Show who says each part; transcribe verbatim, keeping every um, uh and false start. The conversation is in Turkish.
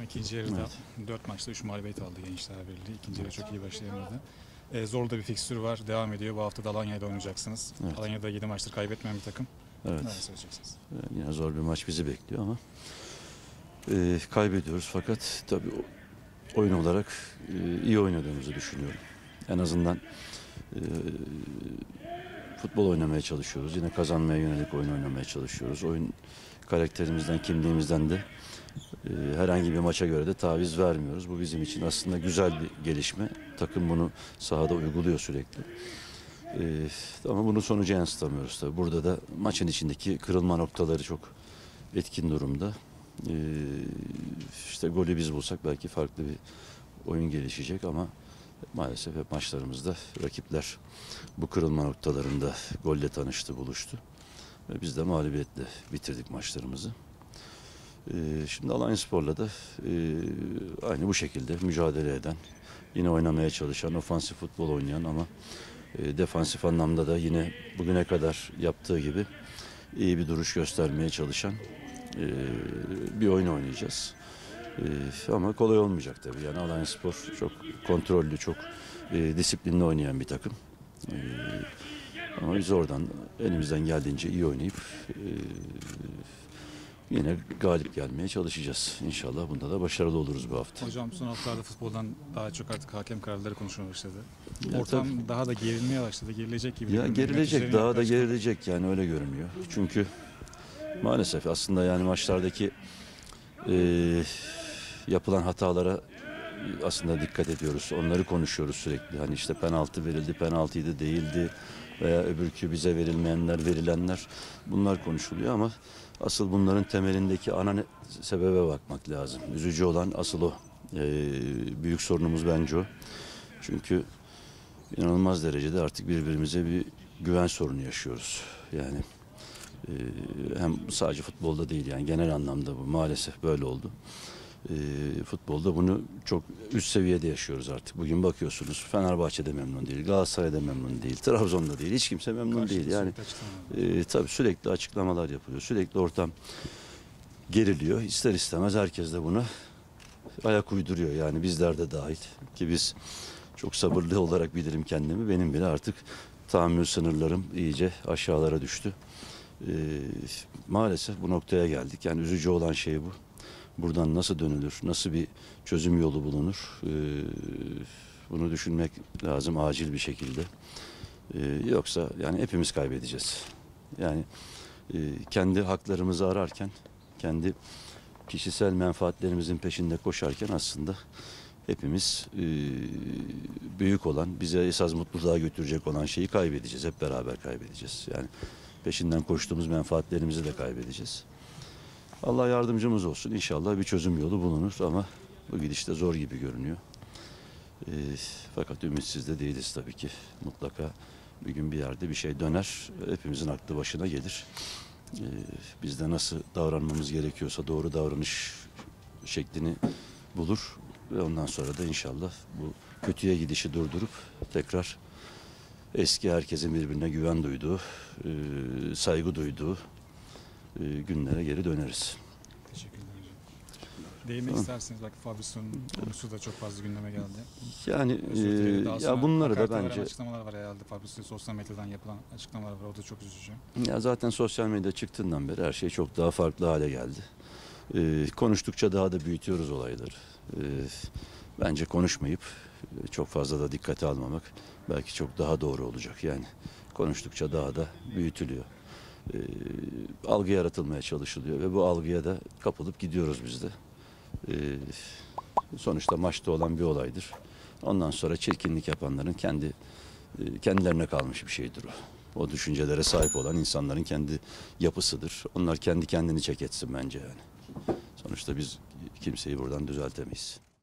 Speaker 1: ikinci yarıda
Speaker 2: Evet.
Speaker 1: dört maçta üç mağlubiyet aldı Gençler Birliği. İkinci yarı çok iyi başlayamadı. E, zor da bir fikstür var. Devam ediyor. Bu hafta da Alanya'da oynayacaksınız.
Speaker 2: Evet.
Speaker 1: Alanya'da yedi maçtır kaybetmeyen bir takım.
Speaker 2: Evet.
Speaker 1: Neler söyleyeceksiniz?
Speaker 2: Yani yine zor bir maç bizi bekliyor ama e, kaybediyoruz fakat tabii oyun olarak e, iyi oynadığımızı düşünüyorum. En azından e, futbol oynamaya çalışıyoruz. Yine kazanmaya yönelik oyun oynamaya çalışıyoruz. Oyun karakterimizden, kimliğimizden de e, herhangi bir maça göre de taviz vermiyoruz. Bu bizim için aslında güzel bir gelişme. Takım bunu sahada uyguluyor sürekli. Ee, ama bunun sonucu yansıtamıyoruz tabii. Burada da maçın içindeki kırılma noktaları çok etkin durumda. Ee, işte golü biz bulsak belki farklı bir oyun gelişecek ama maalesef hep maçlarımızda rakipler bu kırılma noktalarında golle tanıştı, buluştu. Ve biz de mağlubiyetle bitirdik maçlarımızı. Ee, şimdi Alanyaspor'la da e, aynı bu şekilde mücadele eden, yine oynamaya çalışan, ofansif futbol oynayan ama E, defansif anlamda da yine bugüne kadar yaptığı gibi iyi bir duruş göstermeye çalışan e, bir oyun oynayacağız. E, ama kolay olmayacak tabii. Yani Alanyaspor çok kontrollü, çok e, disiplinli oynayan bir takım. E, ama biz oradan elimizden geldiğince iyi oynayıp e, yine galip gelmeye çalışacağız. İnşallah bunda da başarılı oluruz bu hafta.
Speaker 1: Hocam son haftalarda futboldan daha çok artık hakem kararları konuşmaya başladı.
Speaker 2: Ya
Speaker 1: Ortam
Speaker 2: tabii.
Speaker 1: daha da gerilmeye başladı. Gerilecek gibi.
Speaker 2: Ya
Speaker 1: değil mi?
Speaker 2: gerilecek,
Speaker 1: Yöneticilerin
Speaker 2: daha da
Speaker 1: yaklaşımı-
Speaker 2: gerilecek yani öyle görünüyor. Çünkü maalesef aslında yani maçlardaki e, yapılan hatalara aslında dikkat ediyoruz. Onları konuşuyoruz sürekli. Hani işte penaltı verildi, penaltıydı değildi veya öbürkü bize verilmeyenler, verilenler bunlar konuşuluyor ama asıl bunların temelindeki ana ne- sebebe bakmak lazım. Üzücü olan asıl o. E, büyük sorunumuz bence o. Çünkü inanılmaz derecede artık birbirimize bir güven sorunu yaşıyoruz. Yani e, hem sadece futbolda değil yani genel anlamda bu maalesef böyle oldu. E, futbolda bunu çok üst seviyede yaşıyoruz artık. Bugün bakıyorsunuz Fenerbahçe'de memnun değil, Galatasaray'da memnun değil, Trabzon'da değil, hiç kimse memnun
Speaker 1: Karşılıklı
Speaker 2: değil. Yani
Speaker 1: sürekli açıklamalar.
Speaker 2: e, tabii sürekli açıklamalar yapılıyor, sürekli ortam geriliyor. İster istemez herkes de buna ayak uyduruyor yani bizler de dahil ki biz çok sabırlı olarak bilirim kendimi. Benim bile artık tahammül sınırlarım iyice aşağılara düştü. Ee, maalesef bu noktaya geldik. Yani üzücü olan şey bu. Buradan nasıl dönülür, nasıl bir çözüm yolu bulunur? Ee, bunu düşünmek lazım acil bir şekilde. Ee, yoksa yani hepimiz kaybedeceğiz. Yani e, kendi haklarımızı ararken, kendi kişisel menfaatlerimizin peşinde koşarken aslında hepimiz e, büyük olan, bize esas mutluluğa götürecek olan şeyi kaybedeceğiz. Hep beraber kaybedeceğiz. Yani peşinden koştuğumuz menfaatlerimizi de kaybedeceğiz. Allah yardımcımız olsun. İnşallah bir çözüm yolu bulunur ama bu gidişte zor gibi görünüyor. E, fakat ümitsiz de değiliz tabii ki. Mutlaka bir gün bir yerde bir şey döner. Hepimizin aklı başına gelir. E, biz de nasıl davranmamız gerekiyorsa doğru davranış şeklini bulur. Ve ondan sonra da inşallah bu kötüye gidişi durdurup tekrar eski herkesin birbirine güven duyduğu, e, saygı duyduğu e, günlere geri döneriz.
Speaker 1: Teşekkürler hocam. Değinmek
Speaker 2: Tamam.
Speaker 1: isterseniz belki Fabrizio'nun konusu da çok fazla gündeme geldi.
Speaker 2: Yani
Speaker 1: Özür dilerim. Daha
Speaker 2: e,
Speaker 1: sonra
Speaker 2: ya bunları da
Speaker 1: hakaret veren
Speaker 2: bence
Speaker 1: açıklamalar var herhalde. Fabrizio sosyal medyadan yapılan açıklamalar var. O da çok üzücü.
Speaker 2: ya zaten sosyal medya çıktığından beri her şey çok daha farklı hale geldi. E, konuştukça daha da büyütüyoruz olayları. E, bence konuşmayıp e, çok fazla da dikkate almamak belki çok daha doğru olacak. Yani konuştukça daha da büyütülüyor. E, algı yaratılmaya çalışılıyor ve bu algıya da kapılıp gidiyoruz biz de. E, sonuçta maçta olan bir olaydır. Ondan sonra çirkinlik yapanların kendi e, kendilerine kalmış bir şeydir o. O düşüncelere sahip olan insanların kendi yapısıdır. Onlar kendi kendini çek etsin bence yani. Sonuçta biz kimseyi buradan düzeltemeyiz.